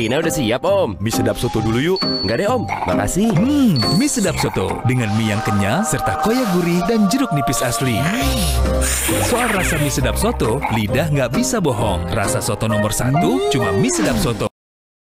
Tina udah siap, Om. Mie sedap soto dulu yuk. Enggak deh, Om. Makasih. Mie sedap soto dengan mie yang kenyal serta koya gurih dan jeruk nipis asli. Soal rasa mie sedap soto, lidah nggak bisa bohong. Rasa soto nomor 1 cuma mie sedap soto.